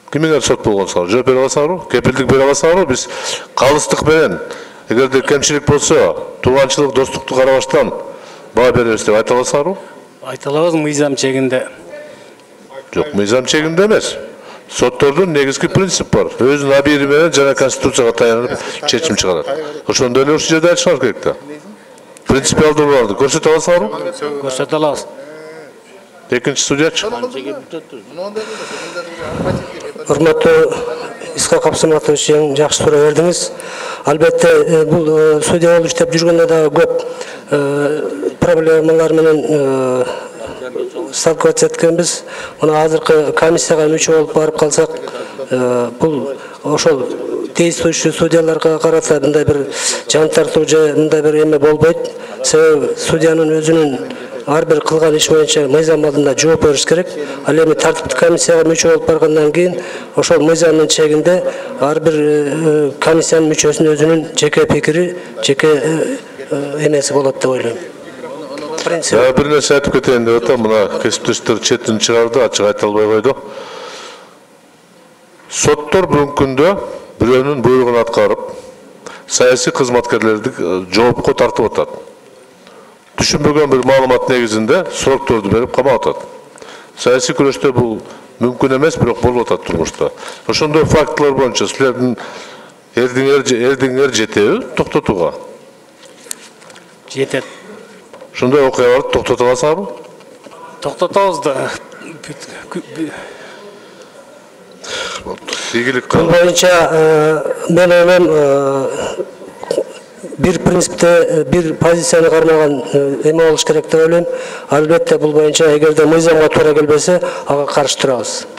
Кимге сот болгонсуңар? Жооп бере аласыңарбы? Кепилдик бере аласыңарбы? Биз калыстык менен эгерде кемчилик болсо, тууганчылык, достукту карабаштан баа беребиз деп айта аласыңарбы? Айта алабыз мыйзам чегинде. Жок, мыйзам чегинде эмес. Соттордун негизги принцип бар. Өзүнүн абийири менен жана конституцияга таянып чечим чыгарат. Ошондой эле ушул жерде айтышыңар керек да. Принципиалдууларды көрсөтө аласыңарбы? Көрсөтө алабыз. Экинчи судьячы. Урматтуу Исхак Абсаматович, жакшы суроо бердиңиз. Албетте, бул судья болуп иштеп жүргөндө да көп проблемалар менен сталкиваться эткенбиз. Мына азыркы комиссияга мүчө болуп барып калсак, бул ошол действующий судьяларга карата мындай бир жан тартуу же мындай бир эме болбойт. Себеби судьянын өзүнүн ар бир кылган иш боюнча мыйзам алдында жооп бериш керек. Ал эми тартиптик комиссияга мүчө болуп баргандан кийин ошол мыйзамдын чегинде ар бир комиссиянын мүчөсүнүн өзүнүн жеке пикири, жеке эмеси болот деп ойлойм. Бир нерсе айтып кетейин деп атам. Мына кесиптештер четин чыгарды, ачык айта албай койду. Соттор бүгүнкү күндө бирөөнүн буйругун аткарып, саясий кызматкерлерди жоопко тартып атат. Түшүнбөгөн бир маалымат негизинде срокторду берип камап атат. Саясий күрөштө бул мүмкүн эмес, бирок болуп атат турмушта. Ошондой фактылар боюнча силердин эрдиңер жетеби токтотууга? Жетет. Ошондой окуяларды токтото аласыңарбы? Токтотобуз да. Бул боюнча мен ойлойм, бир принципте, бир позицияны кармаган эме болуш керек деп ойлойм. Албетте бул боюнча эгерде мыйзамга туура келбесе, ага каршы турабыз.